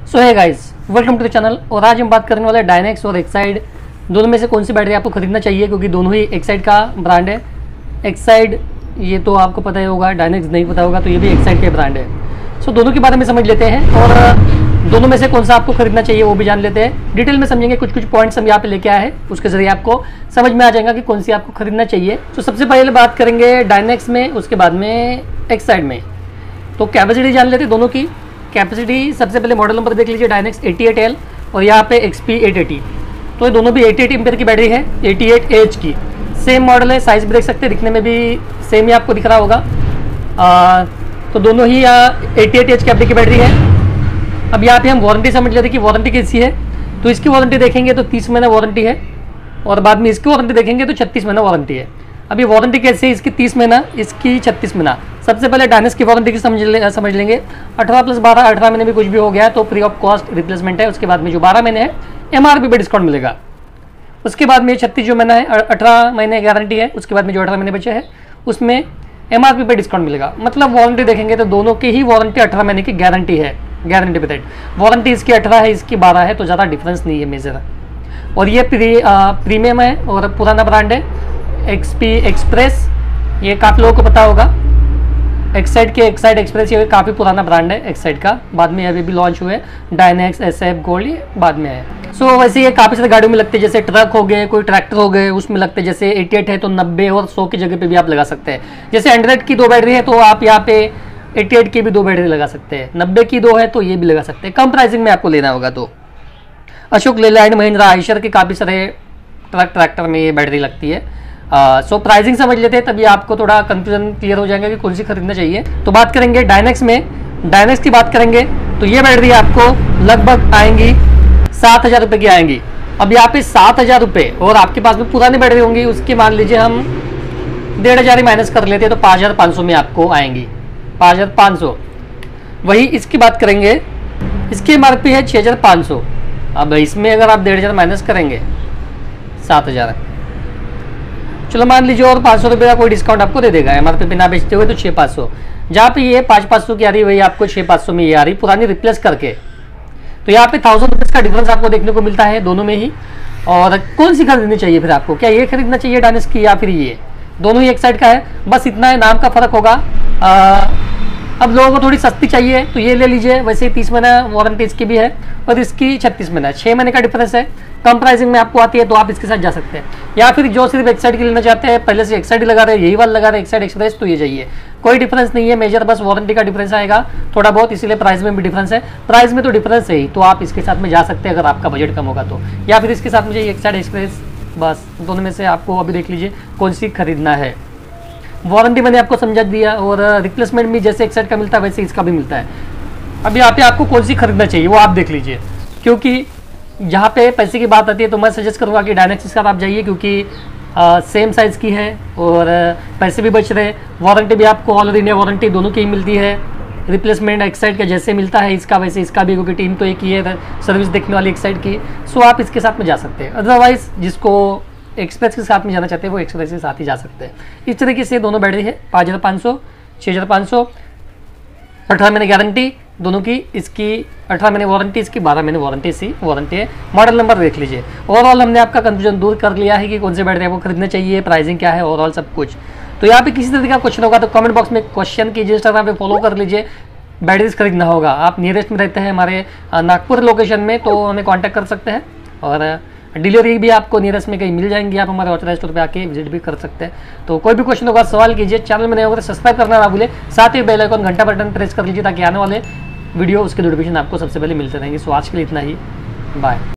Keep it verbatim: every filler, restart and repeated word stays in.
सो है guys, welcome to the channel. और आज हम बात करने वाले हैं डायनेक्स और एक्साइड दोनों में से कौन सी बैटरी आपको खरीदना चाहिए, क्योंकि दोनों ही एक्साइड का ब्रांड है। एक्साइड ये तो आपको पता ही होगा, डायनेक्स नहीं पता होगा तो ये भी एक्साइड के ब्रांड है। सो दोनों के बारे में समझ लेते हैं और दोनों में से कौन सा आपको खरीदना चाहिए वो भी जान लेते हैं। डिटेल में समझेंगे, कुछ कुछ पॉइंट्स हम यहाँ पे लेके आए हैं, उसके जरिए आपको समझ में आ जाएगा कि कौन सी आपको खरीदना चाहिए। तो सबसे पहले बात करेंगे डायनेक्स में, उसके बाद में एक्साइड में। तो कैपेसिटी जान लेते हैं दोनों की। कैपेसिटी सबसे पहले मॉडल नंबर देख लीजिए, डायनेक्स एटी एट एल और यहाँ पे एक्सपी एट एटी। तो ये दोनों भी एटी एट एम्पेयर की बैटरी है, एटी एट एच की। सेम मॉडल है, साइज भी देख सकते हैं, दिखने में भी सेम ही आपको दिख रहा होगा। आ, तो दोनों ही एटी एट एच की बैटरी है। अब यहाँ पे हम वारंटी समझ लेते हैं कि वारंटी कैसी है। तो इसकी वारंटी देखेंगे तो तीस महीना वारंटी है और बाद में इसकी वारंटी देखेंगे तो छत्तीस महीना वारंटी है। अभी वारंटी कैसे है, इसकी तीस महीना, इसकी छत्तीस महीना। सबसे पहले डायनेक्स की वारंटी की समझ ले, समझ लेंगे। अठारह प्लस बारह, अठारह महीने में कुछ भी हो गया तो फ्री ऑफ कॉस्ट रिप्लेसमेंट है। उसके बाद में जो बारह महीने है एमआरपी पे डिस्काउंट मिलेगा। उसके बाद में छत्तीस जो महीना है, अठारह महीने गारंटी है। उसके बाद में जो अठारह महीने बचे हैं उसमें एमआरपी पे डिस्काउंट मिलेगा। मतलब वारंटी देखेंगे तो दोनों की ही वारंटी अठारह महीने की गारंटी है, गारंटी पे। वारंटी इसकी अठारह है, इसकी बारह है, तो ज़्यादा डिफरेंस नहीं है मेजर। और ये प्री प्रीमियम है और पुराना ब्रांड है, एक्सपी एक्सप्रेस। ये काफ़ी लोगों को पता होगा, एक्साइड के एक्साइड एक्सप्रेस, ये काफ़ी पुराना ब्रांड है एक्साइड का। बाद में अभी भी लॉन्च हुए डायनेक्स, एसएफ, गोल्ड, ये बाद में है। सो so, वैसे ये काफ़ी सारी गाड़ियों में लगते हैं, जैसे ट्रक हो गए, कोई ट्रैक्टर हो गए, उसमें लगते हैं। जैसे एटी एट है तो नब्बे और सौ की जगह पे भी आप लगा सकते हैं। जैसे हंड्रेड की दो बैटरी है तो आप यहाँ पे एटी एट की भी दो बैटरी लगा सकते हैं। नब्बे की दो है तो ये भी लगा सकते हैं, कम प्राइसिंग में आपको लेना होगा तो। अशोक लेलैंड, महिंद्रा, आयशर के काफ़ी सारे ट्रक ट्रैक्टर में ये बैटरी लगती है। सो uh, प्राइसिंग so समझ लेते हैं, तभी आपको थोड़ा कंफ्यूजन क्लियर हो जाएगा कि कौन सी खरीदना चाहिए। तो बात करेंगे डायनेक्स में। डायनेक्स की बात करेंगे तो ये बैटरी आपको लगभग आएंगी सात हज़ार रुपये की आएंगी। अब यहाँ पे सात हज़ार रुपये और आपके पास में पुरानी बैटरी होंगी, उसके मान लीजिए हम डेढ़ हज़ार ही माइनस कर लेते हैं तो पाँच हज़ार पाँच सौ में आपको आएंगी, पाँच हज़ार पाँच सौ। वही इसकी बात करेंगे, इसकी एम आर पी है छः हज़ार पाँच सौ। अब इसमें अगर आप डेढ़ हज़ार माइनस करेंगे सात हज़ार, चलो मान लीजिए और पाँच सौ रुपये का कोई डिस्काउंट आपको दे देगा। एम आर पी पे ना बेचते हुए तो छः पाँच सौ, जहाँ पे ये पाँच पाँच सौ की आ रही है वही आपको छः पाँच सौ में ये आ रही, पुरानी रिप्लेस करके। तो यहाँ पे थाउजेंड रुपीज़ का डिफरेंस आपको देखने को मिलता है दोनों में ही। और कौन सी खरीदनी चाहिए फिर आपको, क्या ये खरीदना चाहिए डायनेक्स की या फिर ये? दोनों ही एक साइड का है, बस इतना है, नाम का फ़र्क होगा। आ, अब लोगों को थोड़ी सस्ती चाहिए तो ये ले लीजिए। वैसे तीस महीना वारंटी इसकी भी है और इसकी छत्तीस महीना, छः महीने का डिफरेंस है। कम प्राइसिंग में आपको आती है तो आप इसके साथ जा सकते हैं। या फिर जो सिर्फ एक्साइड की लेना चाहते हैं, पहले से एक्साइड लगा रहे हैं, यही वाला लगा रहे हैं एक्साइड एक्सप्रेस, तो ये चाहिए। कोई डिफरेंस नहीं है मेजर, बस वारंटी का डिफरेंस आएगा थोड़ा बहुत, इसीलिए प्राइस में भी डिफरेंस है। प्राइस में तो डिफरेंस है ही, तो आप इसके साथ में जा सकते हैं अगर आपका बजट कम होगा तो। या फिर इसके साथ मुझे एक्साइड एक्सप्रेस, बस दोनों में से आपको अभी देख लीजिए कौन सी खरीदना है। वारंटी मैंने आपको समझा दिया और रिप्लेसमेंट भी जैसे एक्साइड का मिलता है वैसे इसका भी मिलता है। अब यहाँ पे आपको कौन सी खरीदना चाहिए वो आप देख लीजिए, क्योंकि जहाँ पे पैसे की बात आती है तो मैं सजेस्ट करूँगा कि डायनेक्स के साथ आप जाइए, क्योंकि आ, सेम साइज़ की है और पैसे भी बच रहे हैं। वारंटी भी आपको ऑल इंडिया वारंटी दोनों की ही मिलती है। रिप्लेसमेंट एक्साइड का जैसे मिलता है इसका वैसे इसका भी, क्योंकि टीम तो एक ही है सर्विस देखने वाली एक्साइड की। सो आप इसके साथ में जा सकते हैं। अदरवाइज़ जिसको एक्सप्रेस के साथ में जाना चाहते हैं वो एक्सप्रेस के साथ ही जा सकते हैं। इस तरीके से दोनों बैटरी है, पाँच हज़ार पाँच सौ, छः हज़ार पाँच सौ, अठारह महीने गारंटी दोनों की। इसकी अठारह महीने वारंटी, इसकी बारह महीने वारंटी सी वारंटी है। मॉडल नंबर देख लीजिए। ओवरऑल हमने आपका कंफ्यूजन दूर कर लिया है कि कौन से बैटरी आपको खरीदना चाहिए, प्राइसिंग क्या है, ओवरऑल सब कुछ। तो यहाँ पे किसी तरह का क्वेश्चन होगा तो कमेंट बॉक्स में क्वेश्चन कीजिए, इंस्टाग्राम पे फॉलो कर लीजिए। बैटरीज खरीदना होगा, आप नियरेस्ट में रहते हैं हमारे नागपुर लोकेशन में तो हमें कॉन्टैक्ट कर सकते हैं। और डिलीवरी भी आपको नियरेस्ट में कहीं मिल जाएंगी, आप हमारे ऑथराइज्ड स्टोर पे आके विजिट भी कर सकते हैं। तो कोई भी क्वेश्चन होगा सवाल कीजिए। चैनल में नए होगा तो सब्सक्राइब करना ना भूले, साथ ही बेल आइकन घंटा बटन प्रेस कर लीजिए ताकि आने वाले वीडियो उसके नोटिफिकेशन आपको सबसे पहले मिलते रहेंगे। सो आज के लिए इतना ही, बाय।